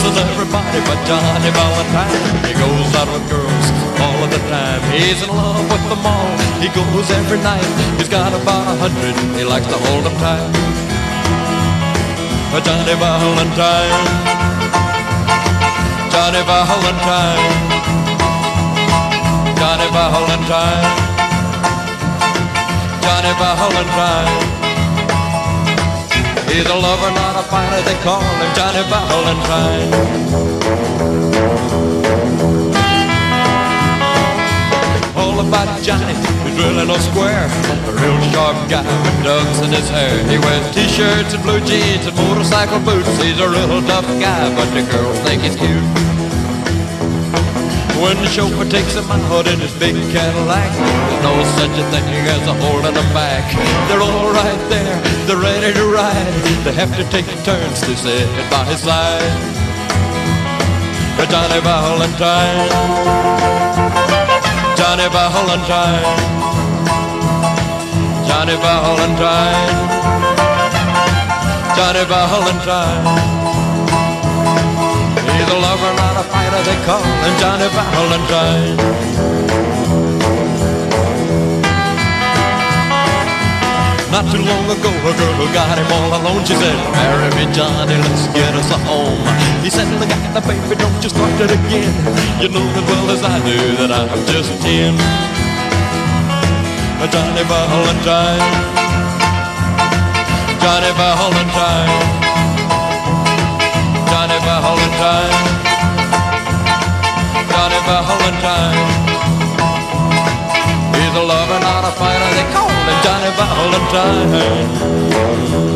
pleases everybody but Johnny Valentine. He goes out with girls all of the time. He's in love with them all. He goes every night. He's got about 100. He likes to hold them tight. Johnny Valentine, Johnny Valentine, Johnny Valentine, Johnny Valentine. He's a lover, not a fighter. They call him Johnny Valentine. All about Johnny, he's really no square. A real sharp guy with ducks in his hair. He wears t-shirts and blue jeans and motorcycle boots. He's a real tough guy, but the girls think he's cute. When the chauffeur takes him out in his big Cadillac, there's no such a thing as a holding him back. They're all right there, they're ready to ride. They have to take turns to sit by his side. Johnny Valentine, Johnny Valentine, Johnny Valentine, Johnny Valentine. He's a lover, not a fighter. They call him Johnny Valentine. Not too long ago, a girl got him all alone. She said, "Marry me, Johnny, let's get us a home." He said, "Look at the baby, don't you start it again. You know as well as I do that I'm just 10. Johnny Valentine, Johnny Valentine, Johnny Valentine, Johnny Valentine. He's a lover, not a fighter. They call him Johnny Valentine.